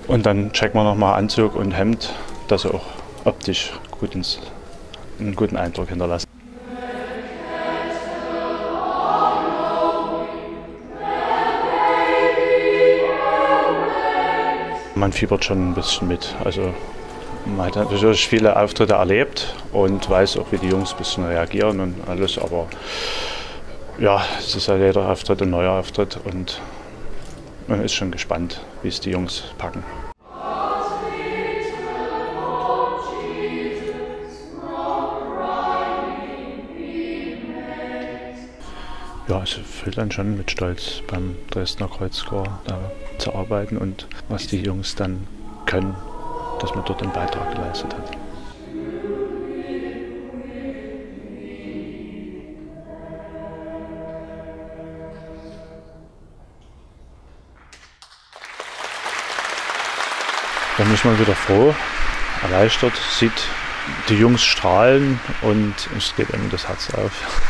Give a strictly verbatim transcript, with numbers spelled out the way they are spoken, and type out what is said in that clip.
Und dann checken wir nochmal Anzug und Hemd, dass sie auch optisch gut ins, einen guten Eindruck hinterlassen. Man fiebert schon ein bisschen mit. Also man hat natürlich viele Auftritte erlebt und weiß auch, wie die Jungs ein bisschen reagieren und alles. Aber ja, es ist ja jeder Auftritt ein neuer Auftritt und man ist schon gespannt, wie es die Jungs packen. Ja, es füllt dann schon mit Stolz, beim Dresdner Kreuzchor da zu arbeiten und was die Jungs dann können, dass man dort einen Beitrag geleistet hat. Dann ist man wieder froh, erleichtert, sieht die Jungs strahlen und es geht einem das Herz auf.